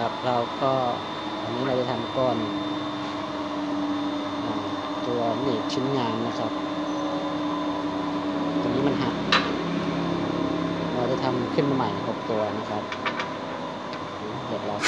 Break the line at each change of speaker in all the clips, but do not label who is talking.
ครับเราก็อันนี้เราจะทำก้อนตัวหนีบชิ้นงานนะครับตัวนี้มันหักเราจะทำขึ้นมาใหม่6ตัวนะครับเดี๋ยวเรา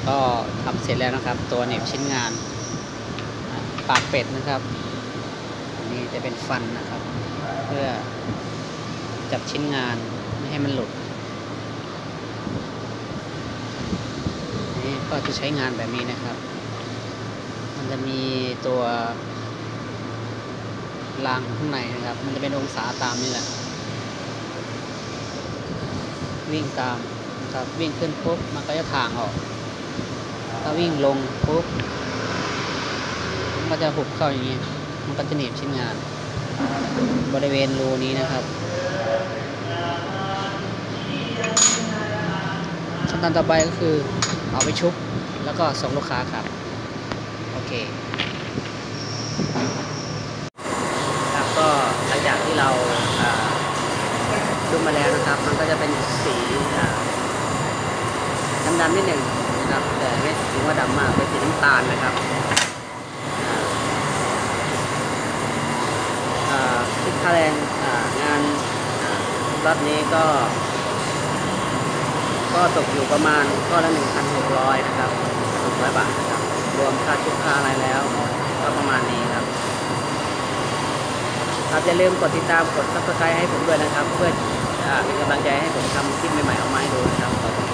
ก็ทำเสร็จแล้วนะครับ ตัวเหน็บชิ้นงานปากเป็ดนะครับอันนี้จะเป็นฟันนะครับ เพื่อจับชิ้นงานไม่ให้มันหลุดนี่ก็จะใช้งานแบบนี้นะครับ มันจะมีตัวรางข้างในนะครับ มันจะเป็นองศาตามนี่แหละวิ่งตามครับวิ่งขึ้นปุ๊บมันก็จะถ่างออกถ้าวิ่งลงปุ๊บมันก็จะหุบเข้าอย่างนี้มันก็จะหนีบชิ้นงานบริเวณรูนี้นะครับขั้นตอนต่อไปก็คือเอาไปชุบแล้วก็ส่งลูกค้าครับโอเคครับก็หลังจากที่เราชุบมาแล้วนะครับมันก็จะเป็นสีดำๆนิดหนึ่งนะครับแต่ไม่ถึงว่าดำมากเป็นสีน้ำตาลนะครับคิดค่าแรงงานรอบนี้ก็ตกอยู่ประมาณก้อนละ 1,600 นะครับ1,600 บาทนะครับรวมค่าชุบค่าอะไรแล้วก็ประมาณนี้ครับอย่าลืมกดติดตามกด Subscribe ให้ผมด้วยนะครับเพื่อเป็นกำลังใจให้ผมทำคลิปใหม่ๆออกมาให้ดูนะครับ